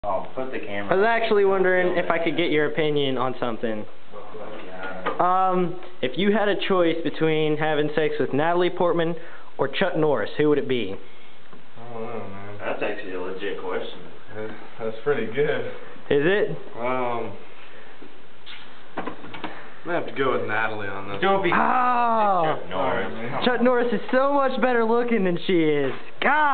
Oh, put the camera. I was actually wondering if I could get your opinion on something. If you had a choice between having sex with Natalie Portman or Chuck Norris, who would it be? I don't know, man. That's actually a legit question. That's pretty good. Is it? I'm gonna have to go with Natalie on this. Don't be Oh! Chuck Norris. Chuck Norris is so much better looking than she is. God!